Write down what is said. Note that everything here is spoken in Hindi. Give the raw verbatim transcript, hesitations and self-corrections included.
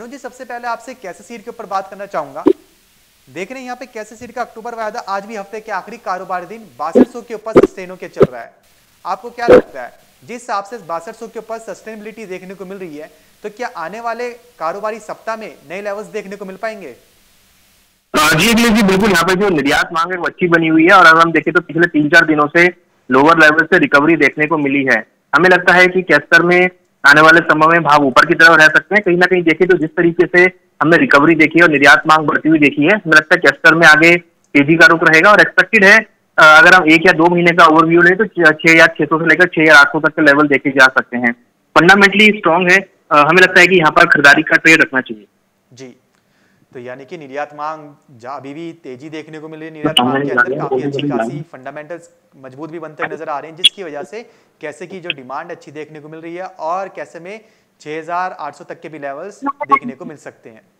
मनु जी, सबसे पहले आपसे कैसे सीड के ऊपर बात करना चाहूंगा। देख रहे हैं यहाँ पे कैसे सीड का अक्टूबर वायदा आज भी हफ्ते के आखिरी कारोबारी दिन बासठ सौ के ऊपर सस्टेन होकर चल रहा है। आपको क्या लगता है, जिस हिसाब से बासठ सौ के ऊपर सस्टेनेबिलिटी देखने को मिल रही है, तो क्या आने वाले कारोबारी सप्ताह में नए लेवल्स देखने को मिल पाएंगे? जी अखिलेश जी, बिल्कुल। यहाँ पे जो निर्यात मांग है वो अच्छी बनी हुई है और अगर हम देखें तो पिछले तीन चार दिनों से लोअर लेवल से रिकवरी देखने को मिली है। हमें लगता है कि कैस्टर में आने वाले समय में भाव ऊपर की तरफ रह सकते हैं। कहीं ना कहीं देखें तो जिस तरीके से हमने रिकवरी देखी है और निर्यात मांग बढ़ती हुई देखी है, हमें लगता है कैस्टर में आगे तेजी का रुख रहेगा और एक्सपेक्टेड है अगर हम एक या दो महीने का ओवरव्यू लें तो छह या छह सौ से लेकर छह या आठ सौ तक के लेवल देखे जा सकते हैं। फंडामेंटली स्ट्रांग है। हमें लगता है कि यहाँ पर खरीदारी का ट्रेड रखना चाहिए। जी, तो यानी कि निर्यात मांग अभी भी तेजी देखने को मिल रही है। निर्यात मांग के अंदर काफी अच्छी खासी फंडामेंटल्स मजबूत भी बनते नजर आ रहे हैं, जिसकी वजह से कैसे की जो डिमांड अच्छी देखने को मिल रही है और कैसे में छह हज़ार आठ सौ तक के भी लेवल्स देखने को मिल सकते हैं।